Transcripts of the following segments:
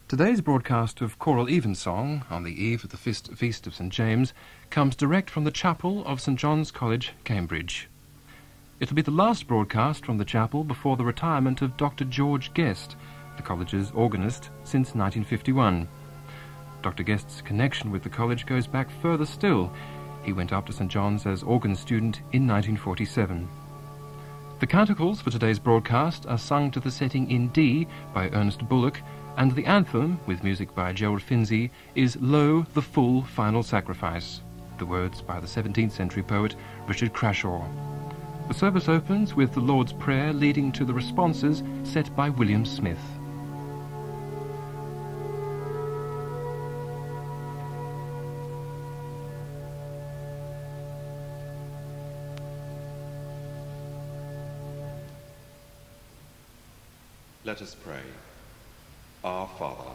Today's broadcast of Choral Evensong, on the eve of the Feast of St James, comes direct from the chapel of St John's College, Cambridge. It'll be the last broadcast from the chapel before the retirement of Dr George Guest, the college's organist, since 1951. Dr Guest's connection with the college goes back further still. He went up to St John's as organ student in 1947. The Canticles for today's broadcast are sung to the setting in D by Ernest Bullock, and the Anthem, with music by Gerald Finzi, is Lo, the Full Final Sacrifice, the words by the 17th century poet Richard Crashaw. The service opens with the Lord's Prayer leading to the responses set by William Smith. Let us pray. Our Father,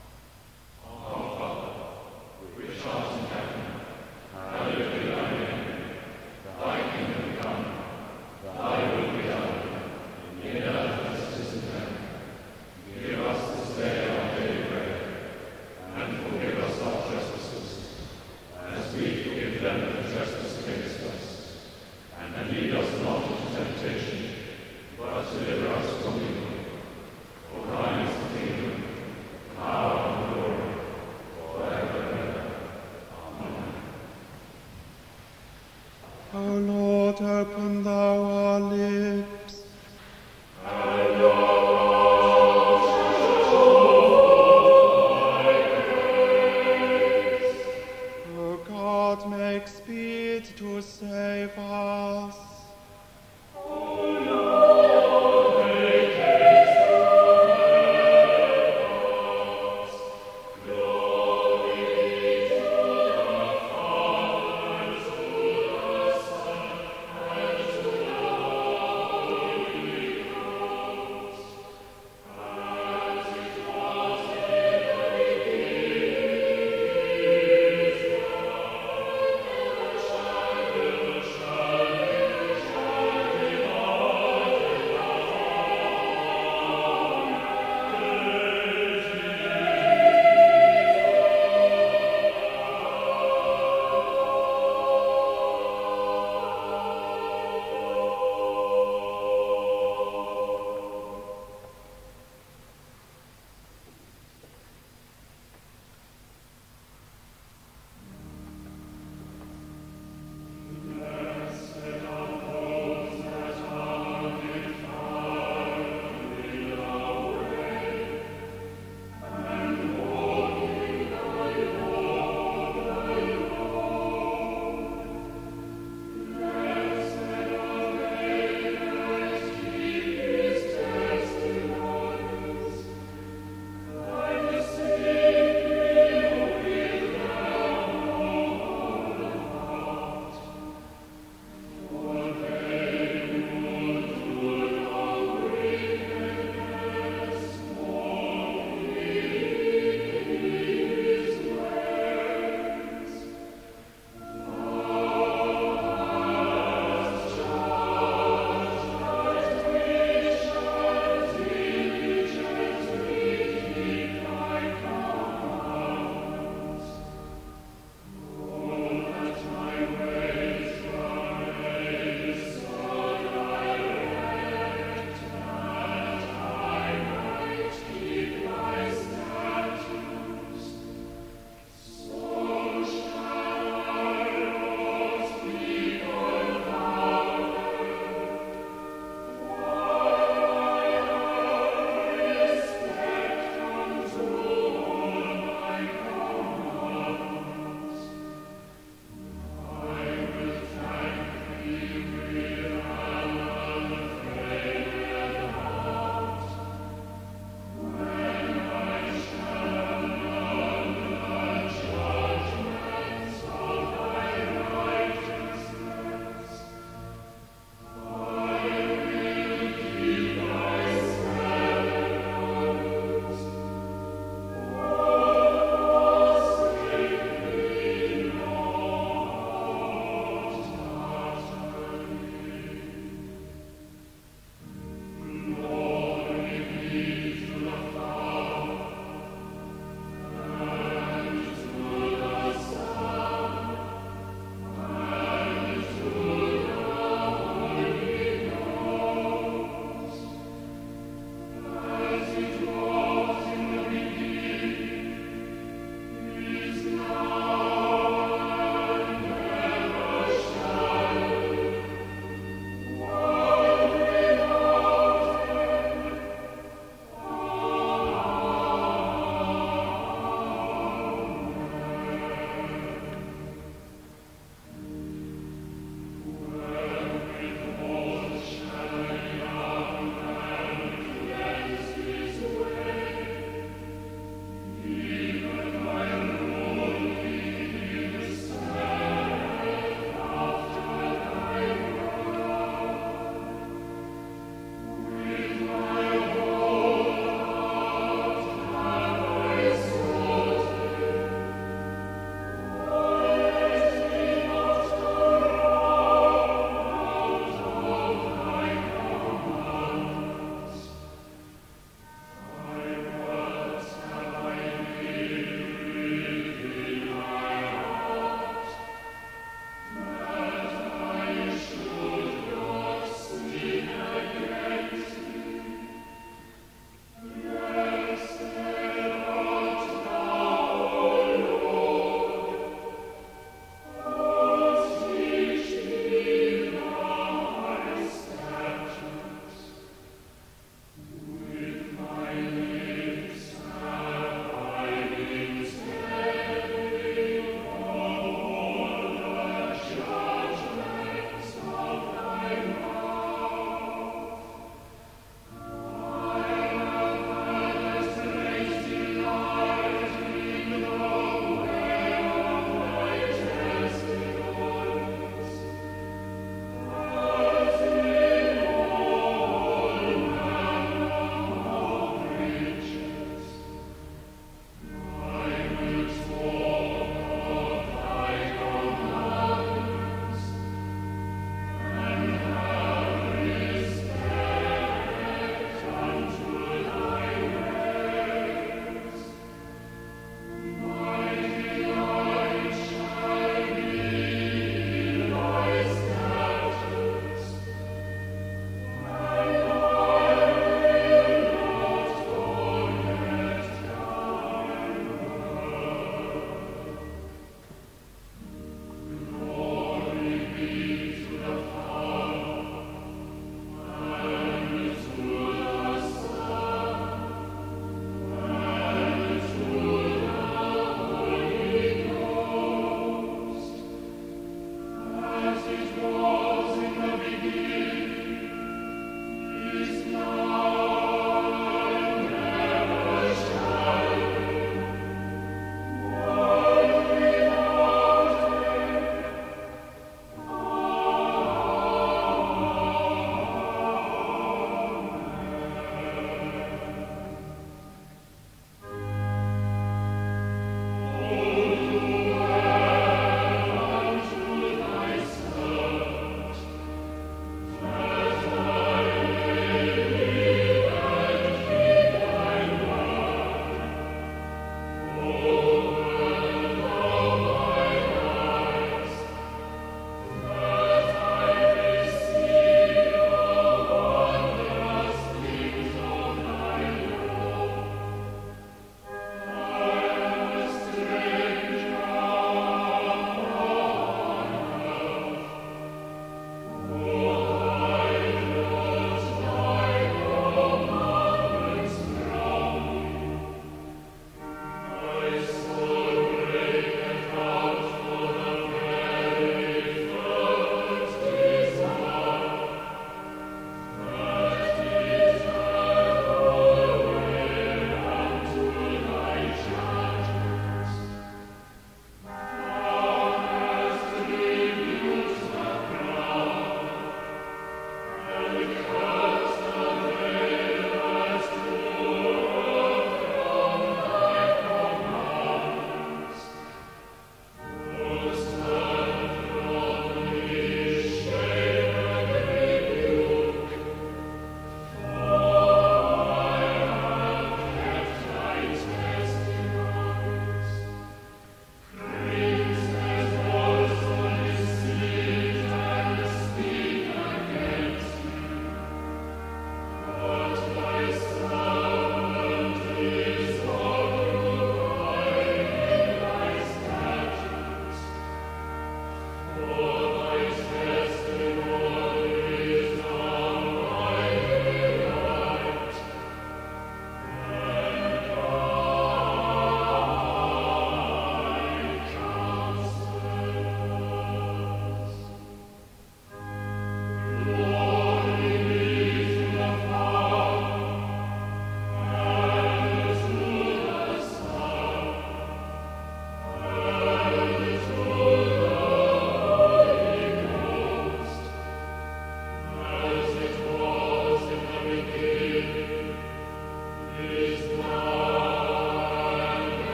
which art in heaven, hallowed be thy name. Thy kingdom come, thy will be done, in earth as it is in heaven. Give us this day our daily bread, and forgive us our trespasses, as we forgive them that trespass against us. And lead us not into temptation, but deliver us from evil. For thine is the kingdom, power, and glory, forever and ever. Amen. O Lord, open thou our lips. And our mouths shall thy praise. O God, make speed to save us. O Lord, make haste to help us. Glory be to the Father, and to the Son, and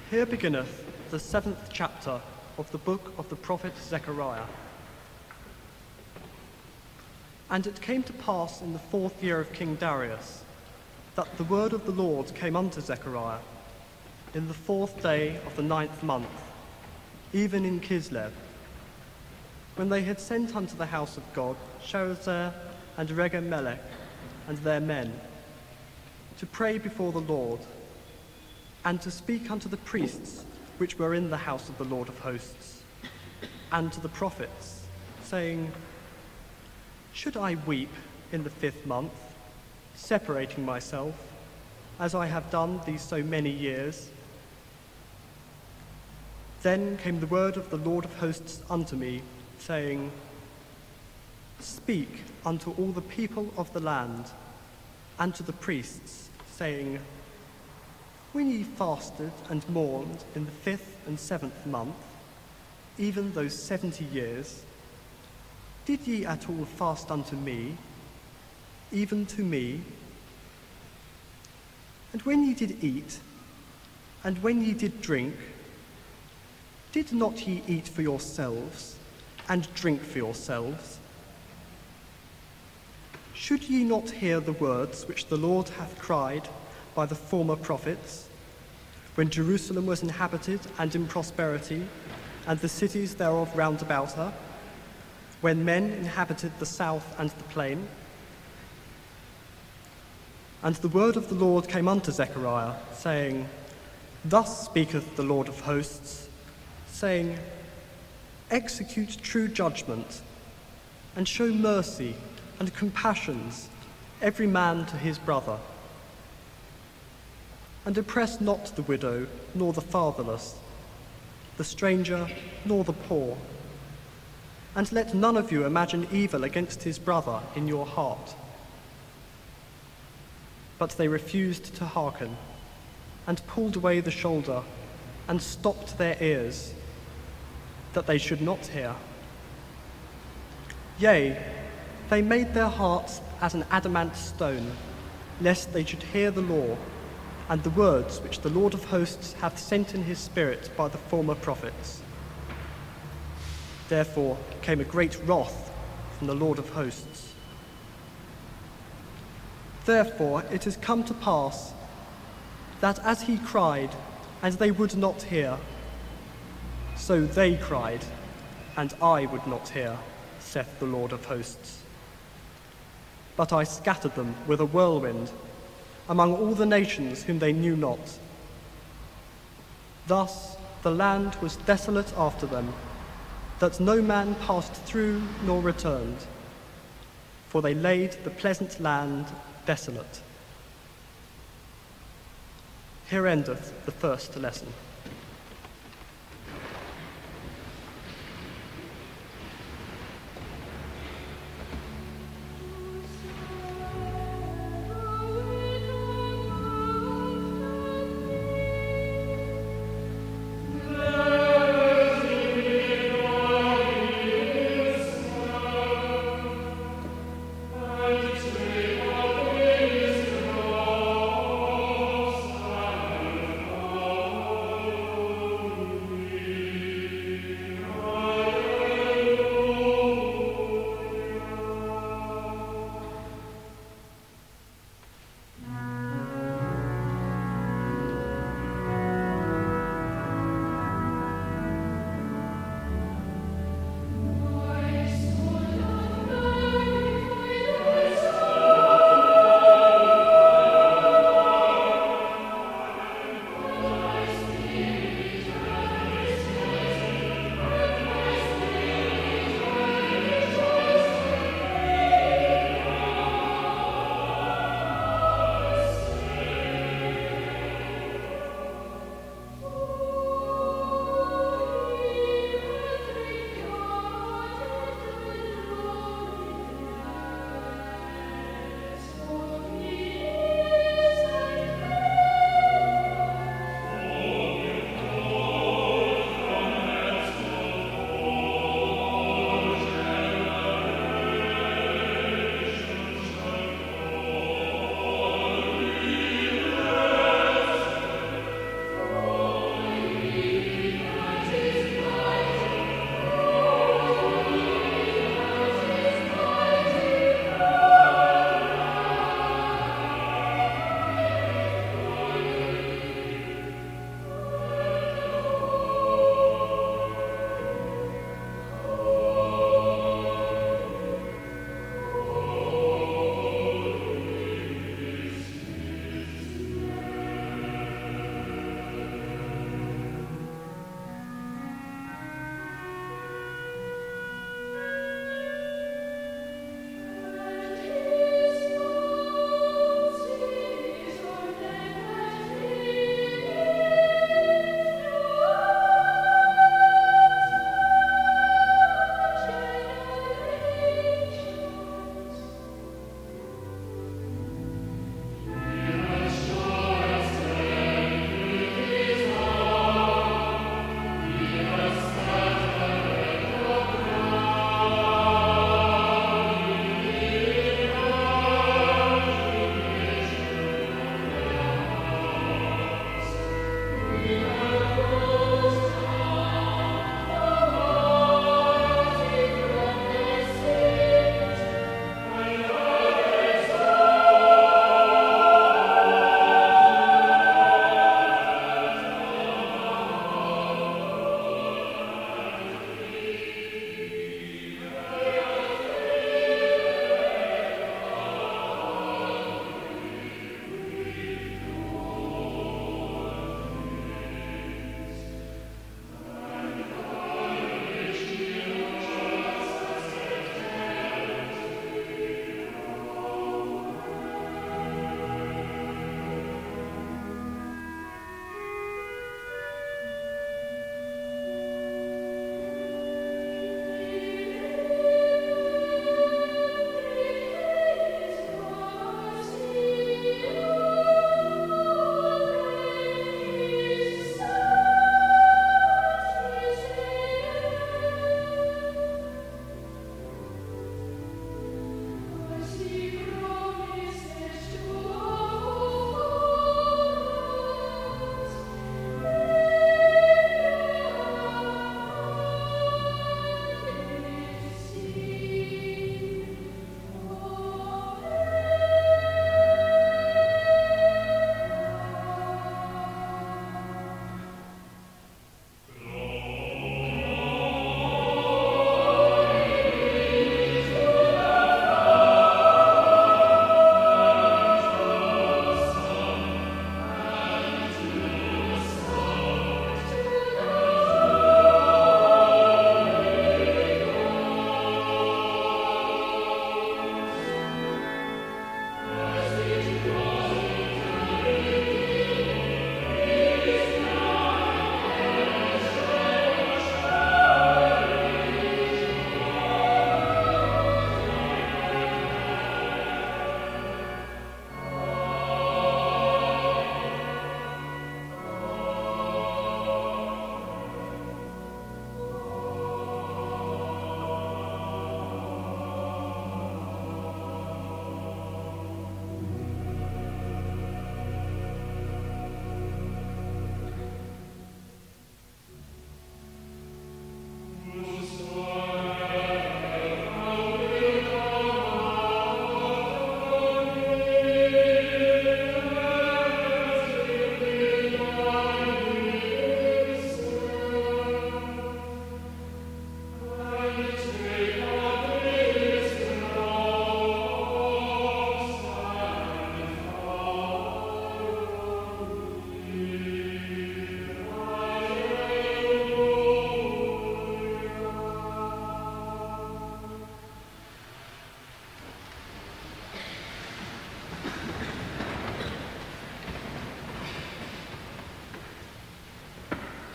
Here beginneth the 7th chapter of the book of the prophet Zechariah. And it came to pass in the 4th year of King Darius, that the word of the Lord came unto Zechariah, in the 4th day of the 9th month, even in Kislev, when they had sent unto the house of God Sherezer and Regem-melech and their men, to pray before the Lord, and to speak unto the priests which were in the house of the Lord of hosts, and to the prophets, saying, Should I weep in the 5th month, separating myself, as I have done these so many years? Then came the word of the Lord of hosts unto me, saying, Speak unto all the people of the land, and to the priests, saying, When ye fasted and mourned in the 5th and 7th month, even those 70 years, did ye at all fast unto me, even to me? And when ye did eat, and when ye did drink, did not ye eat for yourselves, and drink for yourselves? Should ye not hear the words which the Lord hath cried by the former prophets, when Jerusalem was inhabited and in prosperity, and the cities thereof round about her, when men inhabited the south and the plain? And the word of the Lord came unto Zechariah, saying, Thus speaketh the Lord of hosts, saying, Execute true judgment, and show mercy and compassions every man to his brother. And oppress not the widow, nor the fatherless, the stranger, nor the poor. And let none of you imagine evil against his brother in your heart. But they refused to hearken, and pulled away the shoulder, and stopped their ears, that they should not hear. Yea, they made their hearts as an adamant stone, lest they should hear the law, and the words which the Lord of hosts hath sent in his Spirit by the former prophets. Therefore came a great wrath from the Lord of hosts. Therefore it is come to pass that as he cried, and they would not hear, so they cried, and I would not hear, saith the Lord of hosts. But I scattered them with a whirlwind among all the nations whom they knew not. Thus the land was desolate after them, that no man passed through nor returned, for they laid the pleasant land desolate. Here endeth the first lesson.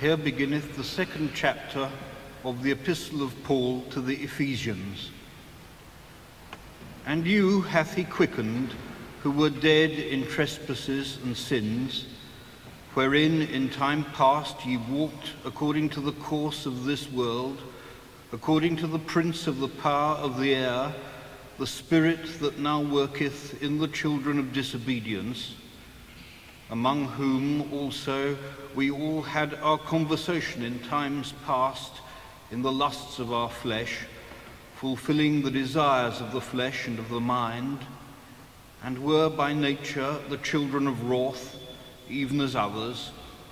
Here beginneth the second chapter of the Epistle of Paul to the Ephesians. And you hath he quickened, who were dead in trespasses and sins, wherein in time past ye walked according to the course of this world, according to the prince of the power of the air, the spirit that now worketh in the children of disobedience, among whom also we all had our conversation in times past in the lusts of our flesh, fulfilling the desires of the flesh and of the mind, and were by nature the children of wrath, even as others.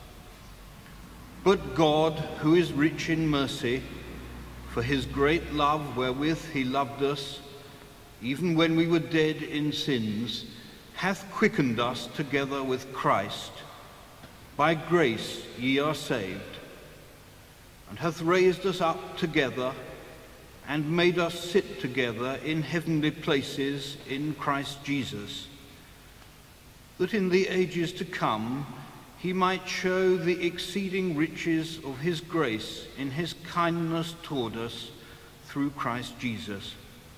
But God, who is rich in mercy, for his great love wherewith he loved us, even when we were dead in sins, hath quickened us together with Christ. By grace ye are saved, and hath raised us up together, and made us sit together in heavenly places in Christ Jesus, that in the ages to come he might show the exceeding riches of his grace in his kindness toward us through Christ Jesus.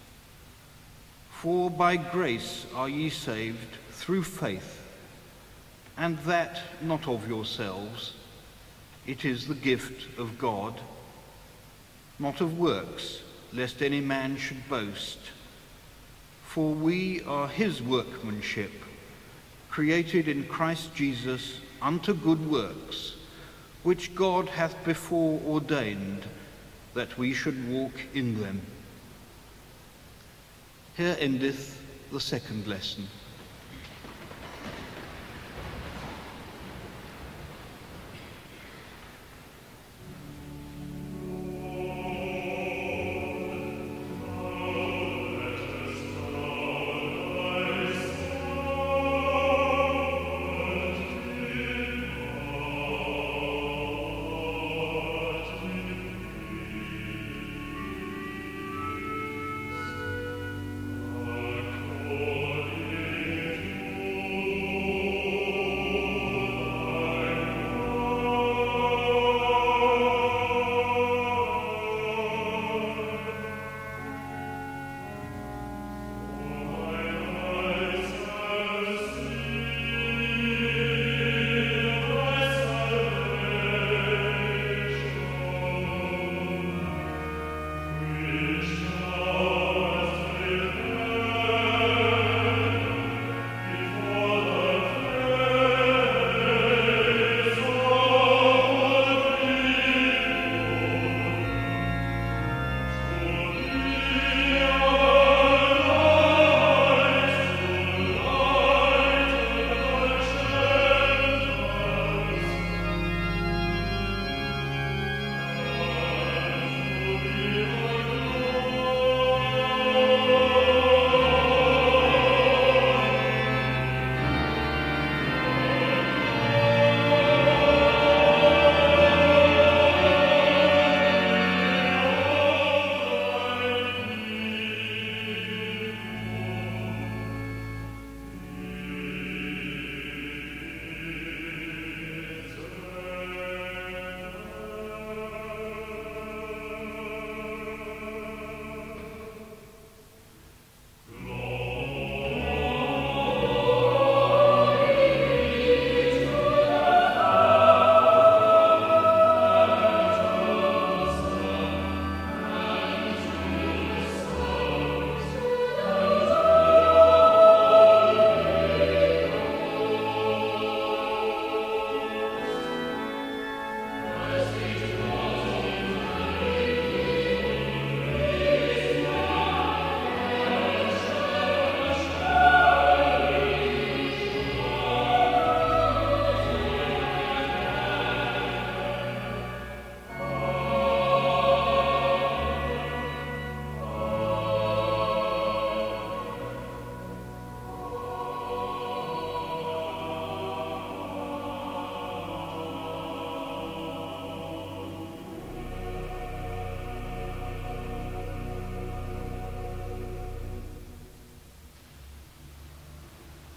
For by grace are ye saved through faith, and that not of yourselves, it is the gift of God, not of works, lest any man should boast. For we are his workmanship, created in Christ Jesus unto good works, which God hath before ordained that we should walk in them. Here endeth the second lesson.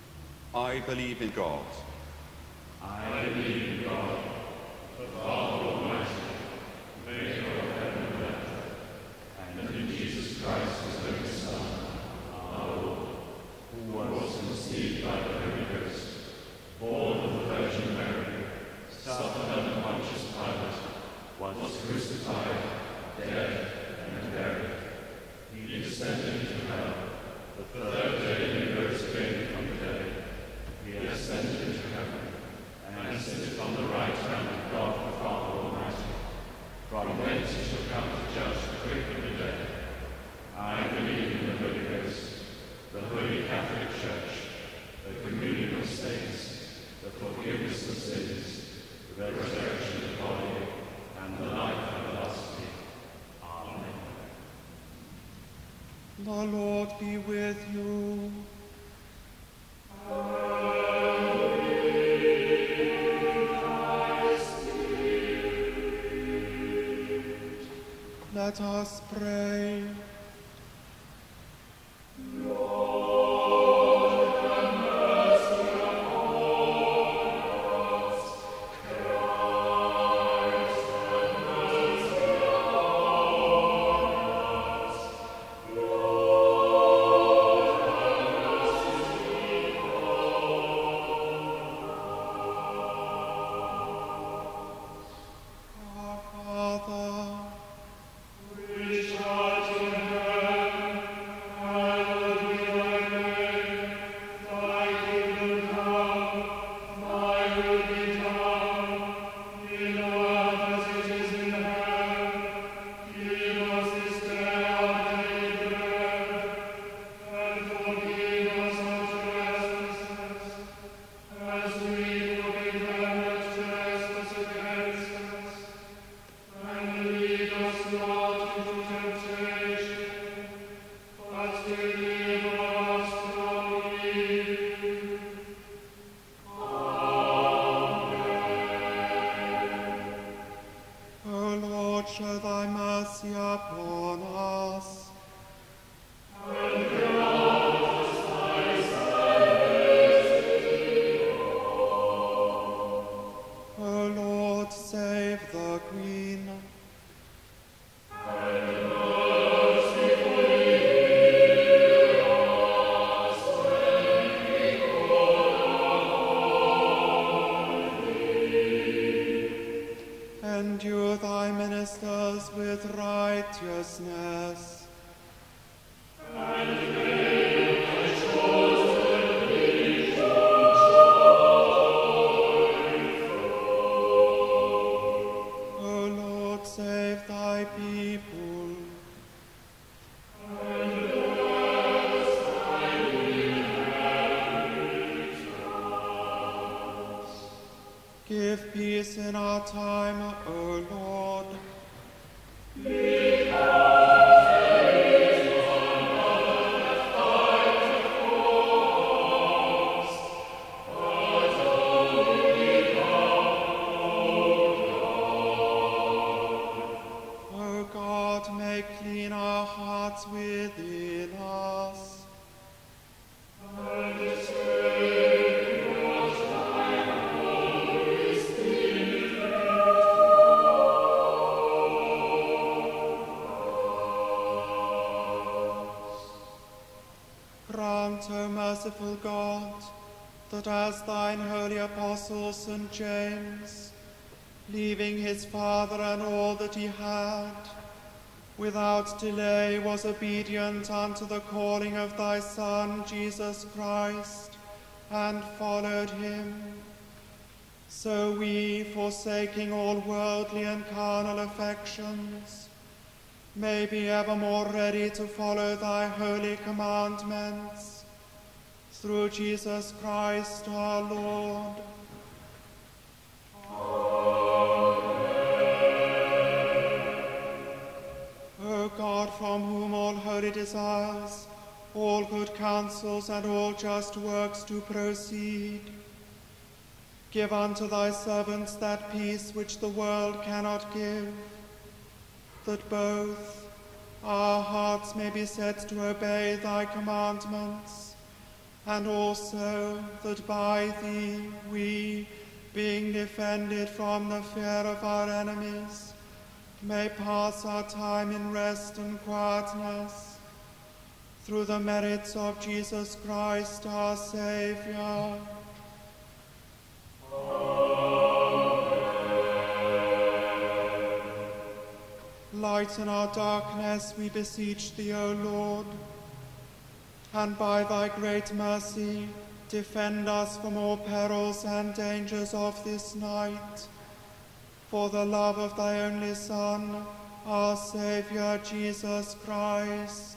I believe in God. I believe in God, the Father with you. Let us pray. Show thy mercy upon us. And grant us thy salvation. O Lord, save the Queen. And mercifully hear us when we call on thee. Endure thy ministers with righteousness. And make the chosen legion joyful. O Lord, save thy people. And bless thine inheritance. Give peace in our time, O Lord. Because there is none other that fighteth for us, but only thou, O God. O God, make clean our hearts within us. And save us thine Holy Spirit. Grant, O merciful God, that as thine holy apostle St. James, leaving his father and all that he had, without delay was obedient unto the calling of thy Son, Jesus Christ, and followed him, so we, forsaking all worldly and carnal affections, may be evermore ready to follow thy holy commandments, through Jesus Christ our Lord. O God, from whom all holy desires, all good counsels, and all just works do proceed, give unto thy servants that peace which the world cannot give, that both our hearts may be set to obey thy commandments, and also that by thee we, being defended from the fear of our enemies, may pass our time in rest and quietness, through the merits of Jesus Christ our Saviour. Lighten our darkness, we beseech thee, O Lord, and by thy great mercy defend us from all perils and dangers of this night, for the love of thy only Son, our Saviour, Jesus Christ.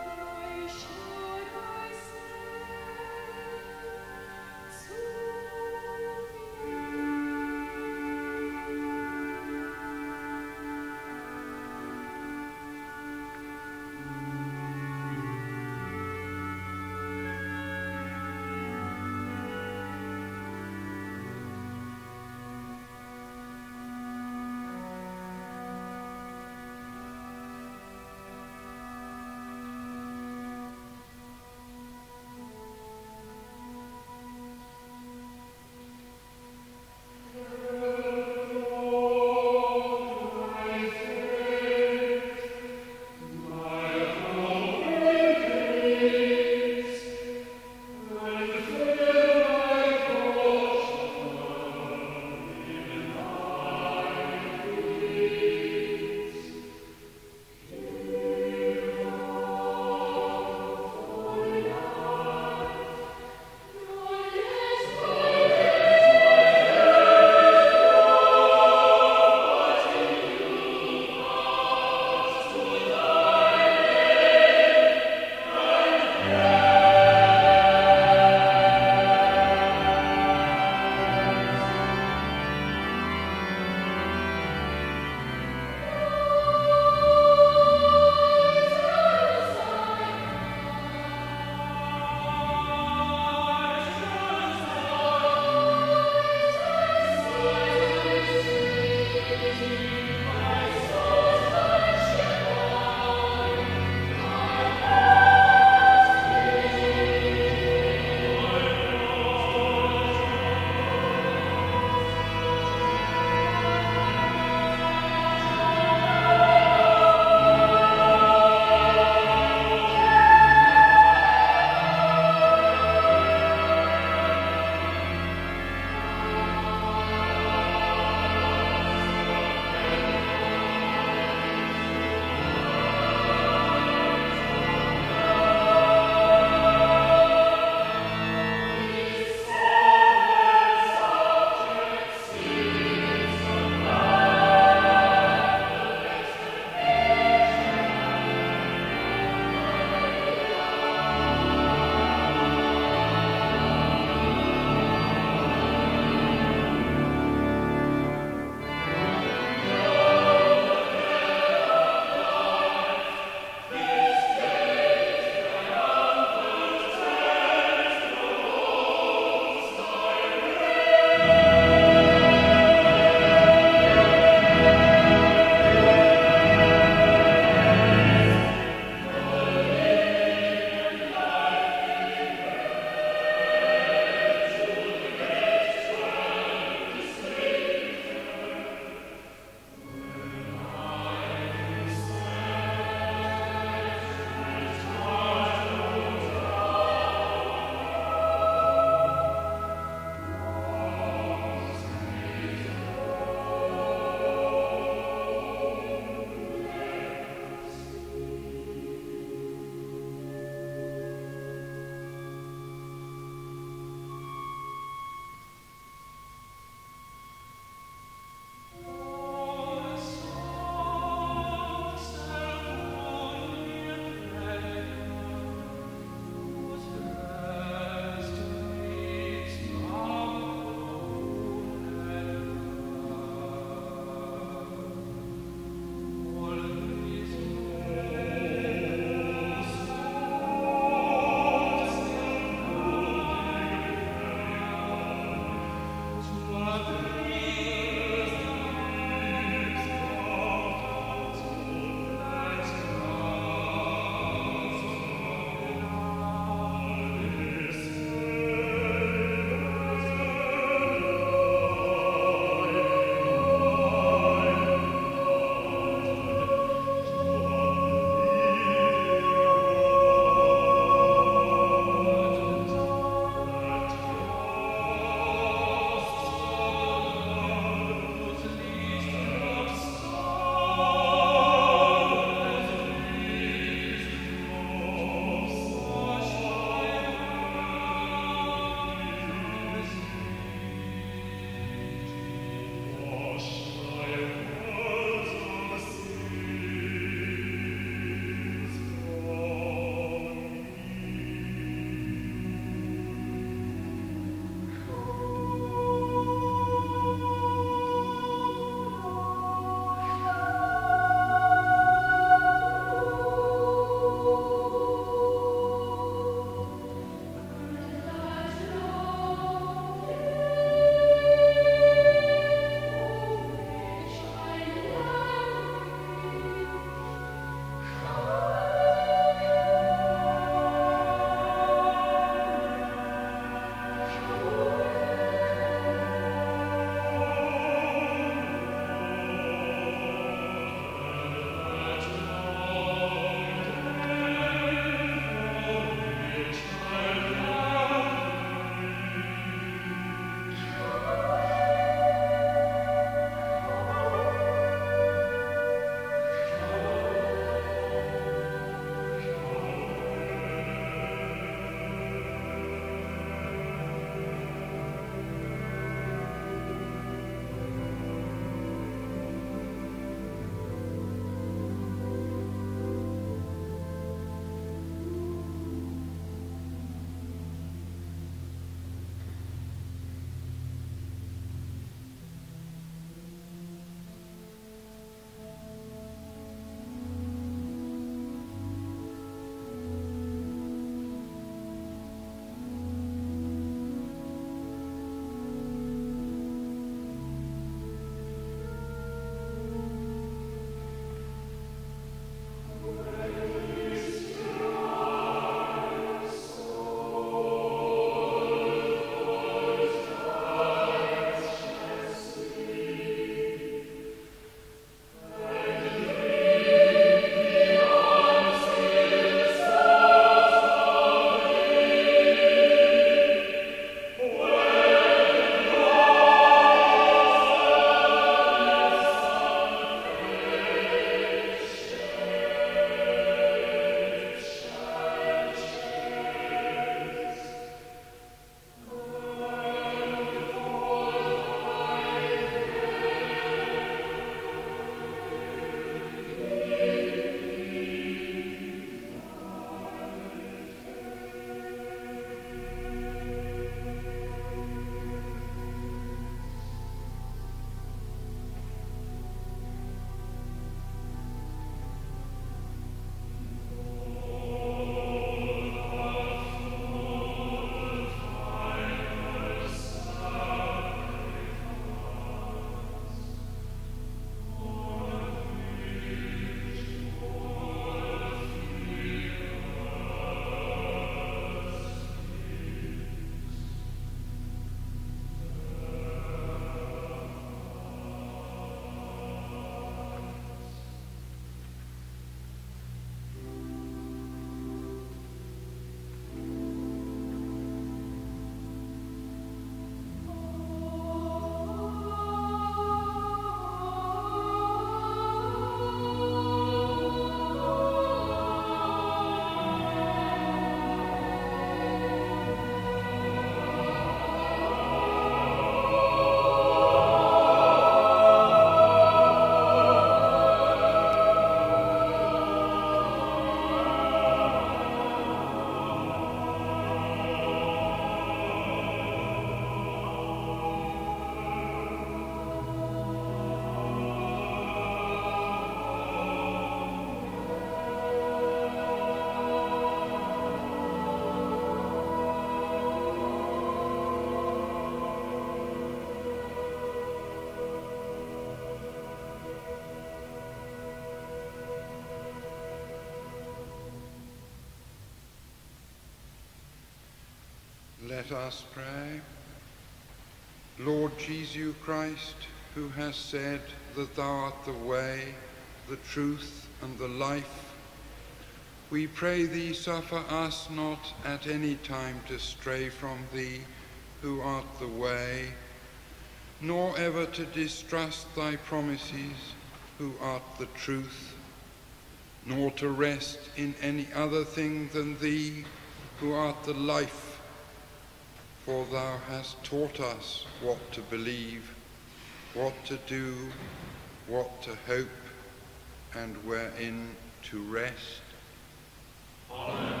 Let us pray. Lord Jesus Christ, who has said that thou art the way, the truth, and the life, we pray thee suffer us not at any time to stray from thee, who art the way, nor ever to distrust thy promises, who art the truth, nor to rest in any other thing than thee, who art the life. For thou hast taught us what to believe, what to do, what to hope, and wherein to rest. Amen.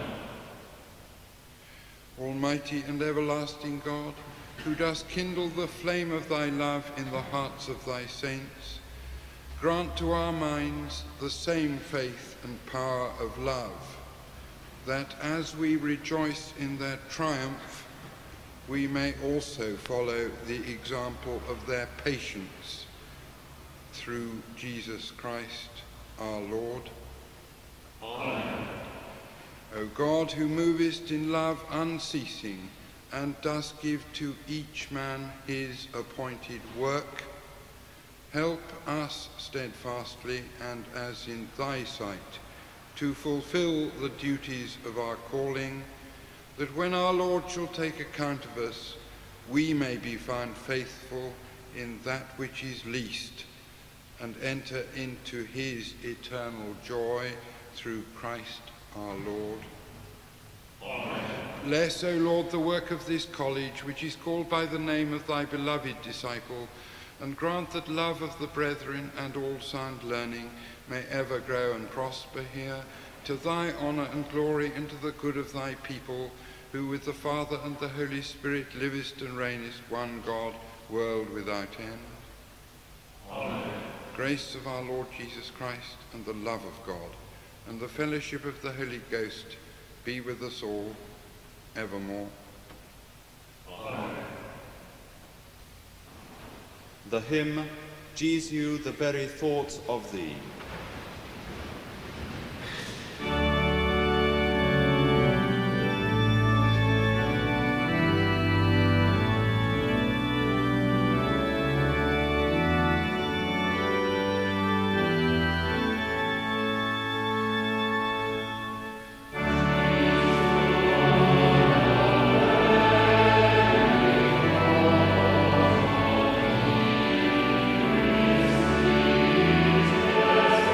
Almighty and everlasting God, who dost kindle the flame of thy love in the hearts of thy saints, grant to our minds the same faith and power of love, that as we rejoice in their triumph, we may also follow the example of their patience through Jesus Christ our Lord. Amen. O God, who movest in love unceasing, and dost give to each man his appointed work, help us steadfastly and as in thy sight to fulfill the duties of our calling, that when our Lord shall take account of us, we may be found faithful in that which is least, and enter into his eternal joy through Christ our Lord. Amen. Bless, O Lord, the work of this college, which is called by the name of thy beloved disciple, and grant that love of the brethren and all sound learning may ever grow and prosper here, to thy honour and glory and to the good of thy people, who with the Father and the Holy Spirit livest and reignest one God, world without end. Amen. Grace of our Lord Jesus Christ, and the love of God, and the fellowship of the Holy Ghost be with us all evermore. Amen. The hymn, Jesus, the very thought of thee. Amen.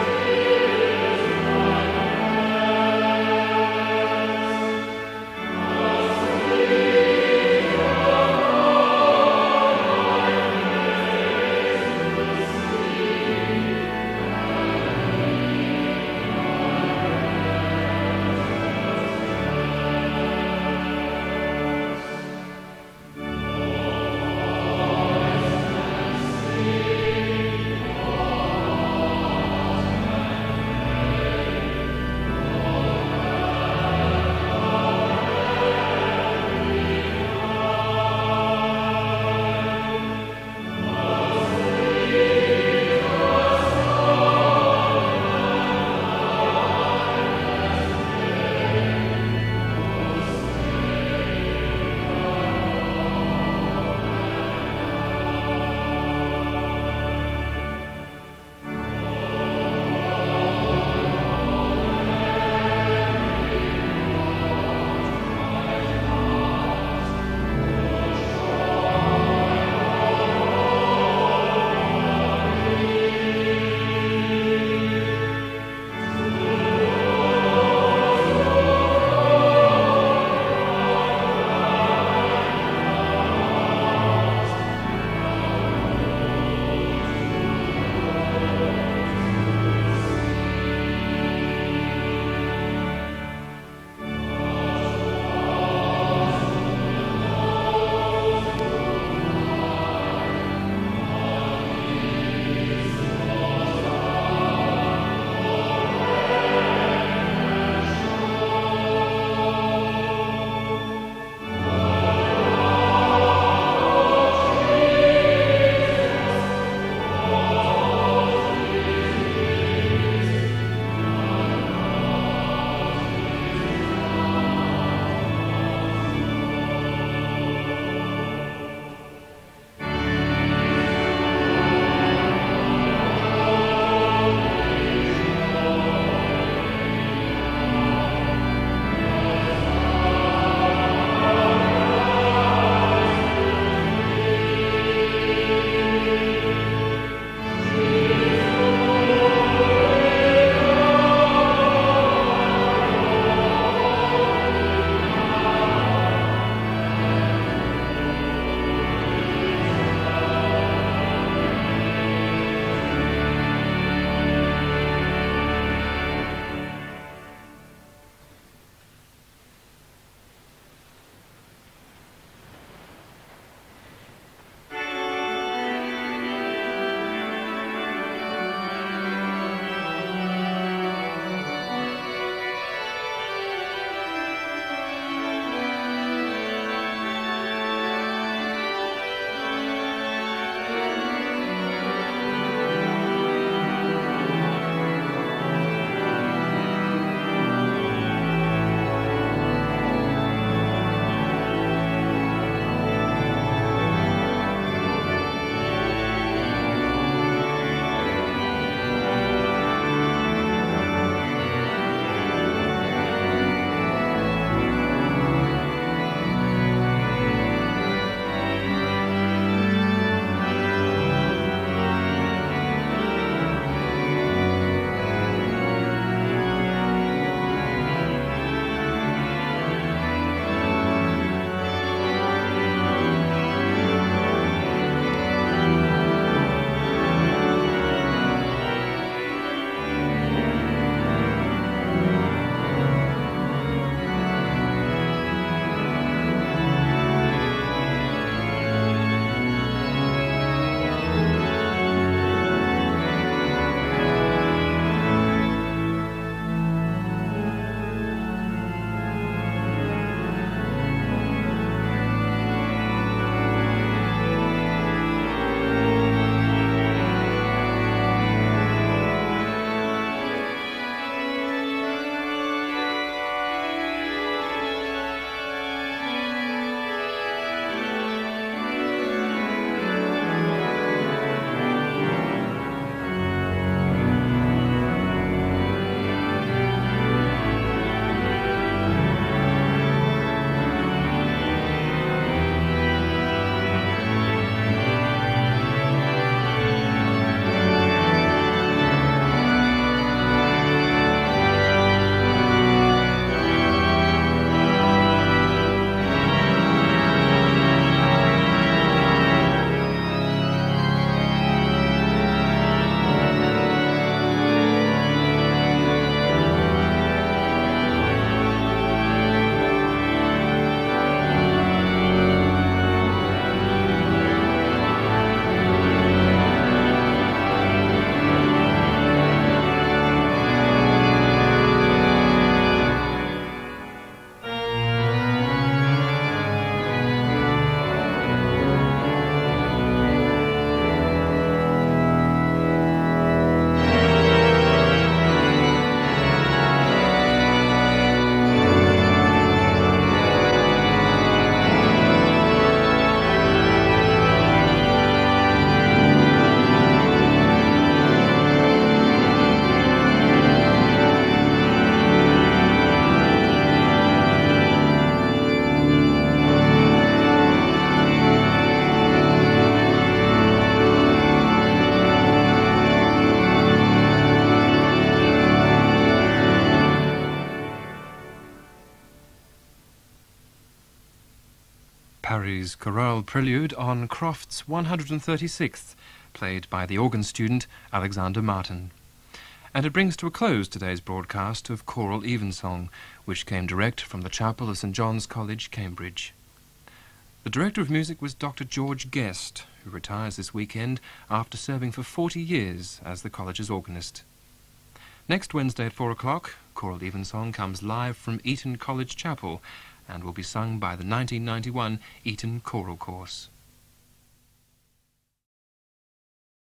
Parry's chorale prelude on Croft's 136th, played by the organ student Alexander Martin. And it brings to a close today's broadcast of Choral Evensong, which came direct from the chapel of St John's College, Cambridge. The director of music was Dr. George Guest, who retires this weekend after serving for 40 years as the college's organist. Next Wednesday at 4 o'clock, Choral Evensong comes live from Eton College Chapel and will be sung by the 1991 Eton Choral Course.